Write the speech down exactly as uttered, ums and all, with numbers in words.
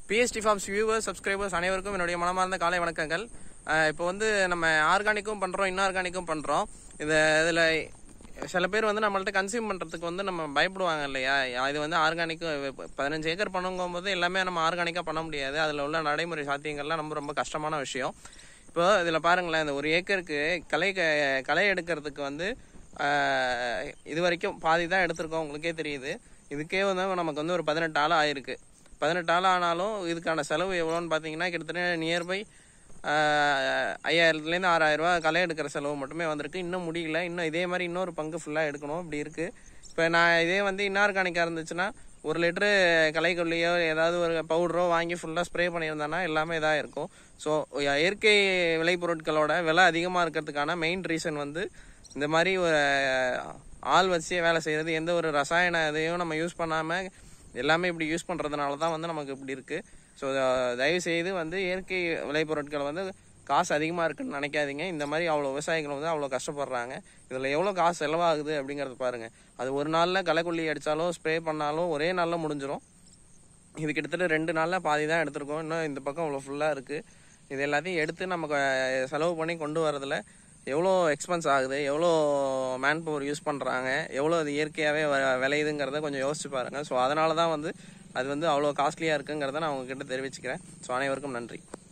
BST forms viewers subscribers அனைவருக்கும் என்னுடைய மனமார்ந்த காலை வணக்கங்கள். இப்போ வந்து நம்ம ஆர்கானிக்கும் பண்ணுறோம், இன்ஆர்கானிக்கும் பண்ணுறோம். இதை இதில் சில பேர் வந்து நம்மள்ட்ட கன்சியூம் பண்ணுறதுக்கு வந்து நம்ம பயப்படுவாங்க இல்லையா? இது வந்து ஆர்கானிக்கும் பதினஞ்சு ஏக்கர் பண்ணுங்கும் போது எல்லாமே நம்ம ஆர்கானிக்காக பண்ண முடியாது. அதில் உள்ள நடைமுறை சாத்தியங்கள்லாம் ரொம்ப ரொம்ப கஷ்டமான விஷயம். இப்போ இதில் பாருங்களேன், இந்த ஒரு ஏக்கருக்கு களை களை எடுக்கிறதுக்கு வந்து இது வரைக்கும் பாதி தான் எடுத்திருக்கோம். உங்களுக்கே தெரியுது. இதுக்கே வந்து நமக்கு வந்து ஒரு பதினெட்டு ஆள் ஆயிருக்கு. பதினெட்டு ஆள் ஆனாலும் இதுக்கான செலவு எவ்வளோன்னு பார்த்தீங்கன்னா கிட்டத்தட்ட நியர்பை ஐயாயிரத்துலேருந்து ஆறாயிரம் ரூபா களை எடுக்கிற செலவு மட்டுமே வந்திருக்கு. இன்னும் முடியல. இன்னும் இதே மாதிரி இன்னொரு பங்கு ஃபுல்லாக எடுக்கணும். இப்படி இருக்குது. இப்போ நான் இதே வந்து இன்ஆர்கானிக்காக இருந்துச்சுன்னா ஒரு லிட்டரு களைக்கொல்லியோ ஏதாவது ஒரு பவுடரோ வாங்கி ஃபுல்லாக ஸ்ப்ரே பண்ணியிருந்தேன்னா எல்லாமே இதாக இருக்கும். ஸோ இயற்கை விளைபொருட்களோட விலை அதிகமாக இருக்கிறதுக்கான மெயின் ரீசன் வந்து இந்த மாதிரி ஒரு ஆள் வச்சே வேலை செய்கிறது. எந்த ஒரு ரசாயன இதையும் நம்ம யூஸ் பண்ணாமல் எல்லாமே இப்படி யூஸ் பண்ணுறதுனால தான் வந்து நமக்கு இப்படி இருக்குது. ஸோ தயவுசெய்து வந்து இயற்கை விளைபொருட்களை வந்து காசு அதிகமாக இருக்குன்னு நினைக்காதீங்க. இந்த மாதிரி அவ்வளோ விவசாயிகள் வந்து அவ்வளோ கஷ்டப்படுறாங்க. இதில் எவ்வளோ காசு செலவாகுது அப்படிங்கிறது பாருங்கள். அது ஒரு நாளில் களைக்கொல்லி அடித்தாலோ ஸ்ப்ரே பண்ணாலும் ஒரே நாளில் முடிஞ்சிடும். இது கிட்டத்தட்ட ரெண்டு நாளில் பாதி தான் எடுத்திருக்கோம். இன்னும் இந்த பக்கம் இவ்வளோ ஃபுல்லாக இருக்குது. இது எல்லாத்தையும் எடுத்து நமக்கு செலவு பண்ணி கொண்டு வரதில் எவ்வளோ எக்ஸ்பென்ஸ் ஆகுது, எவ்வளோ மேன் பவர் யூஸ் பண்ணுறாங்க, எவ்வளோ அது இயற்கையாகவே விளையுதுங்கிறத கொஞ்சம் யோசிச்சு பாருங்கள். ஸோ அதனால தான் வந்து அது வந்து அவ்வளோ காஸ்ட்லியாக இருக்குங்கிறத நான் உங்ககிட்ட தெரிவிச்சுக்கிறேன். ஸோ அனைவருக்கும் நன்றி.